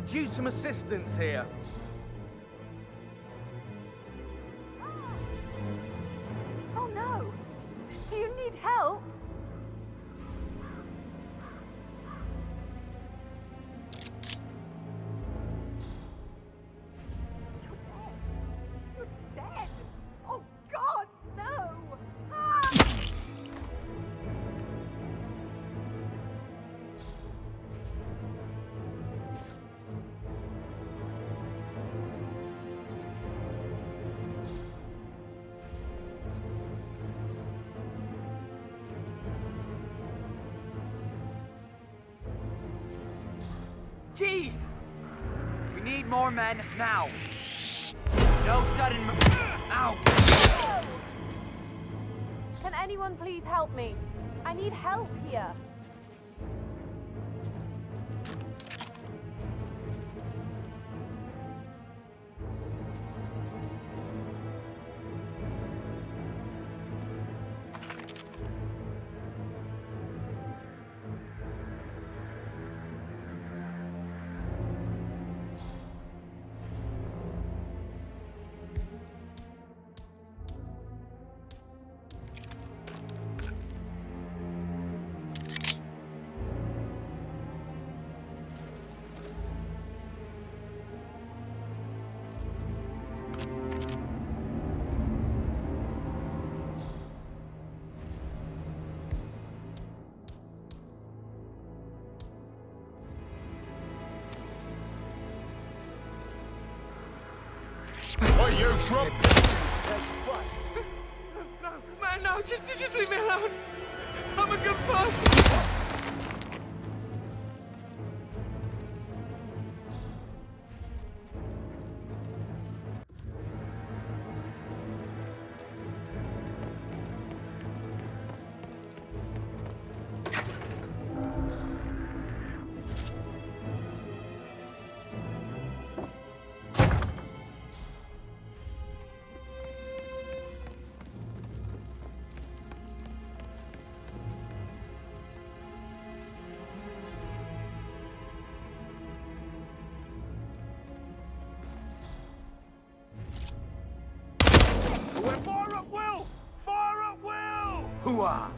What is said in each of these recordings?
could use some assistance here. Oh no! Do you need help? You're dead! Oh God, no! Ah! Jeez! We need more men now. No sudden Ow! Can anyone please help me? I need help here. What, you drunk? No, man, no, just leave me alone. I'm a good person. Fire at will! Fire at will! Hooah!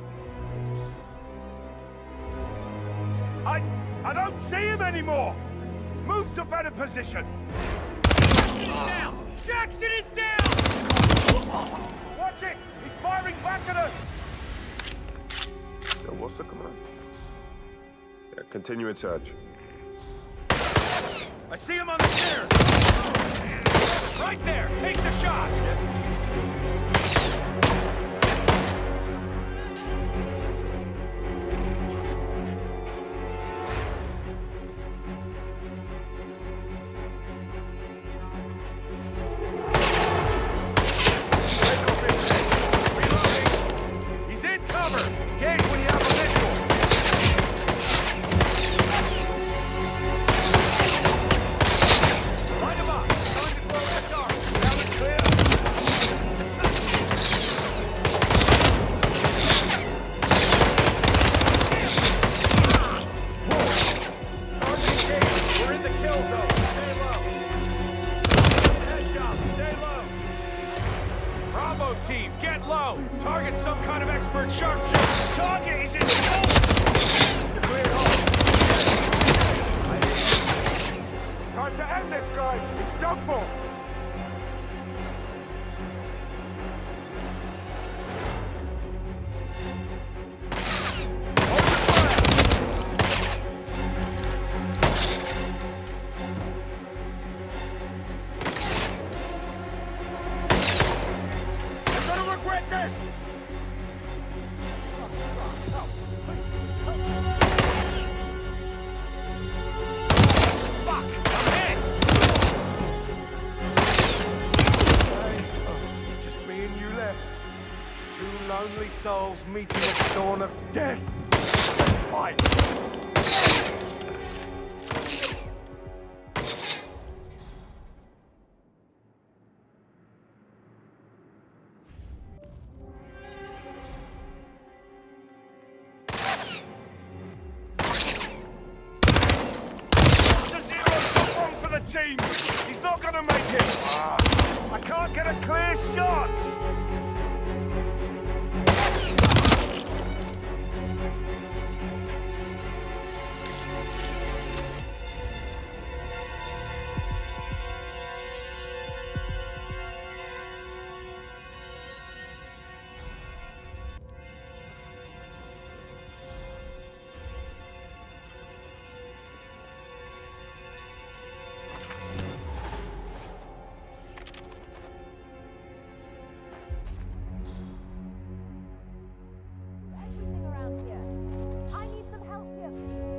I don't see him anymore! Move to better position! Jackson is down! Jackson is down! Watch it! He's firing back at us! Yo, what's the command? Yeah, continue in search. I see him on the stairs! Right there! Take the shot! He's in cover! Engage when you have a visual! Light him up! Time to blow the dark! That was clear! We're in the kill zone! Stay low! Head job! Stay low! Bravo team, get low! Target some kind of expert sharpshooter! Target is in the clear hole! Time to end this, guys! It's done for! You're gonna regret this! Fuck! I'm hit! Just me and you left. Two lonely souls meeting at the dawn of death. Fight! To zero beam! He's not gonna make it! I can't get a clear shot! Everything around here. I need some help here.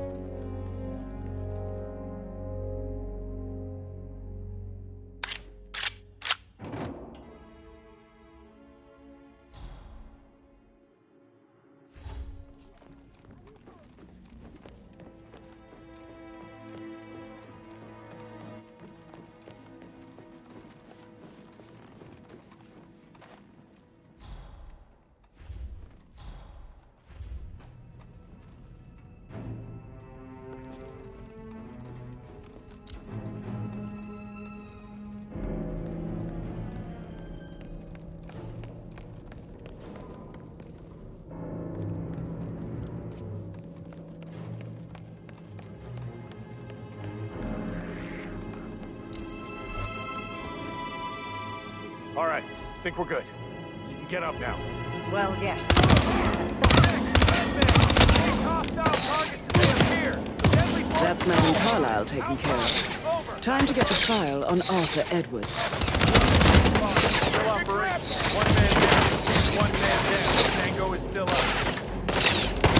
All right, think we're good. You can get up now. Well, yes. That's Madam Carlyle taken care of. Time to get the file on Arthur Edwards. Still operation. One man down. One man down. Tango is still up.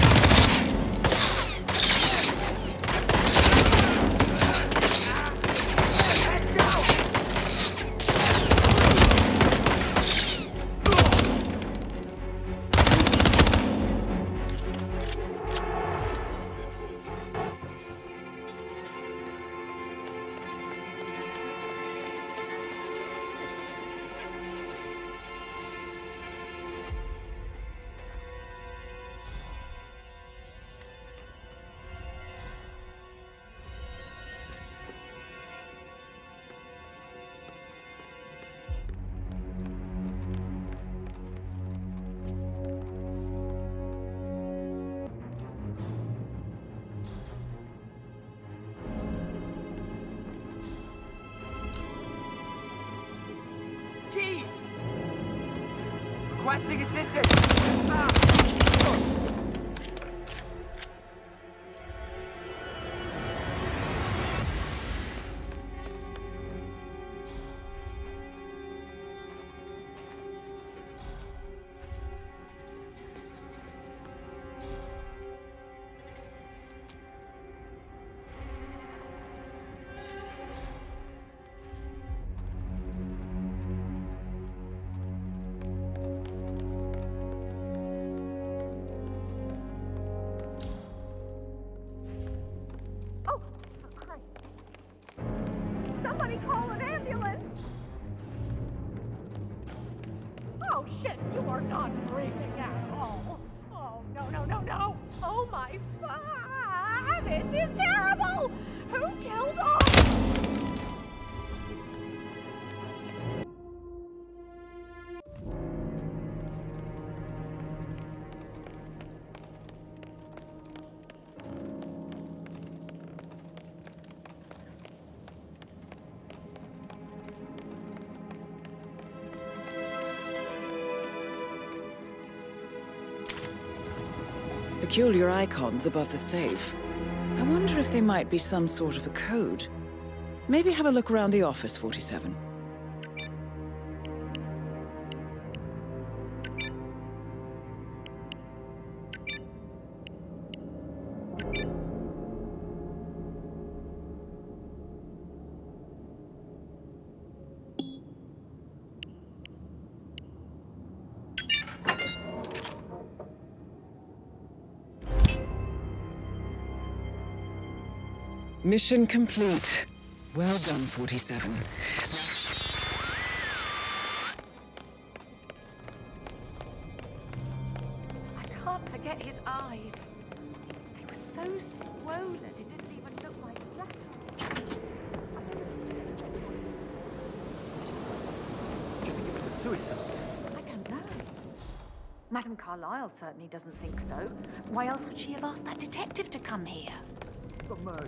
Chief! Requesting assistance! Oh, for Christ. Somebody call an ambulance! Oh, shit, you are not breathing at all. Oh, no, no, no, no. Oh, my God. This is terrible. Who killed Arthur? Peculiar icons above the safe. I wonder if they might be some sort of a code. Maybe have a look around the office, 47. Mission complete. Well done, 47. I can't forget his eyes. They were so swollen, it didn't even look like that. Suicide. I don't know. Madame Carlyle certainly doesn't think so. Why else would she have asked that detective to come here? The murder.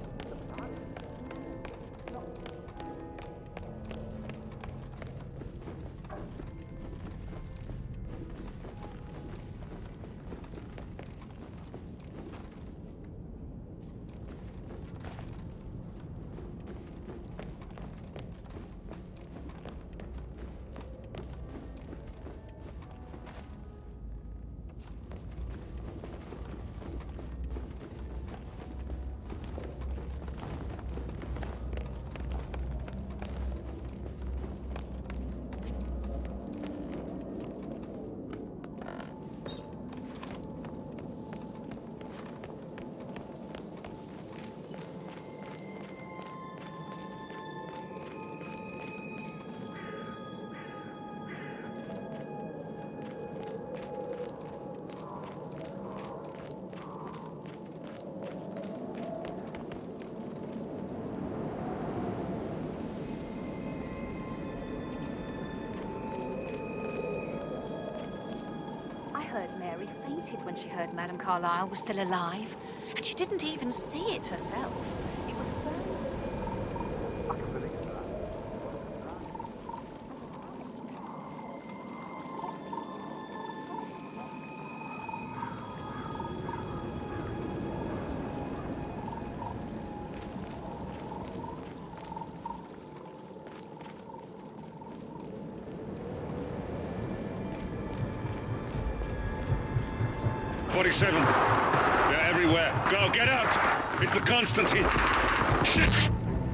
Mary fainted when she heard Madame Carlyle was still alive, and she didn't even see it herself. It was very... I can believe that. .47. They're everywhere. Go, get out! It's the Constantine. Shit!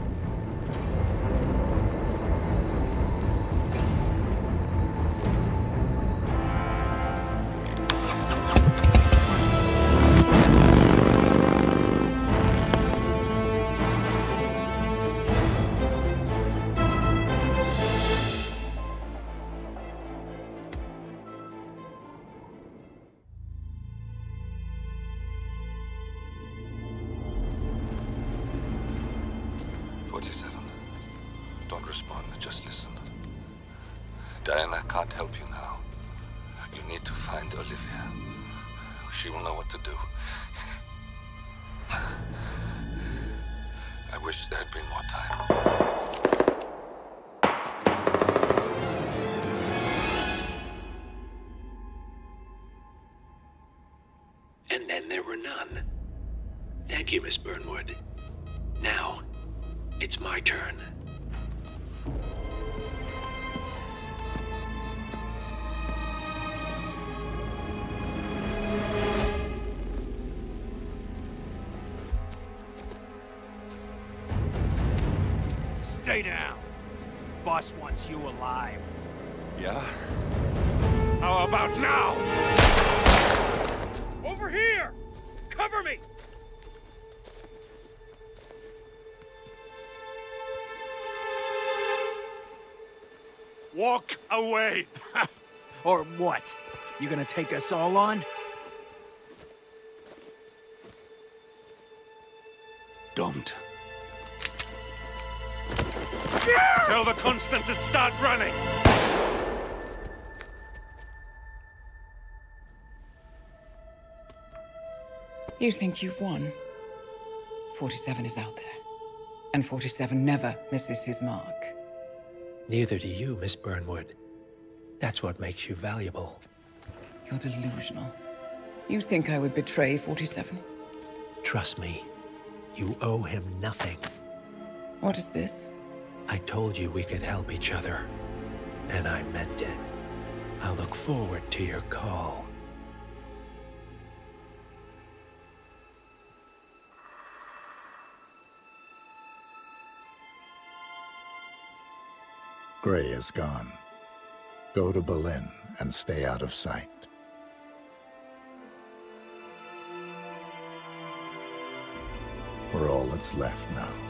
Don't respond, just listen. Diana can't help you now. You need to find Olivia. She will know what to do. I wish there had been more time. And then there were none. Thank you, Miss Burnwood. Now, it's my turn. Stay down. Boss wants you alive. Yeah? How about now? Over here! Cover me! Walk away! Or what? You gonna take us all on? Don't. Tell the Constant to start running! You think you've won? 47 is out there. And 47 never misses his mark. Neither do you, Miss Burnwood. That's what makes you valuable. You're delusional. You think I would betray 47? Trust me, you owe him nothing. What is this? I told you we could help each other, and I meant it. I'll look forward to your call. Gray is gone. Go to Berlin and stay out of sight. We're all that's left now.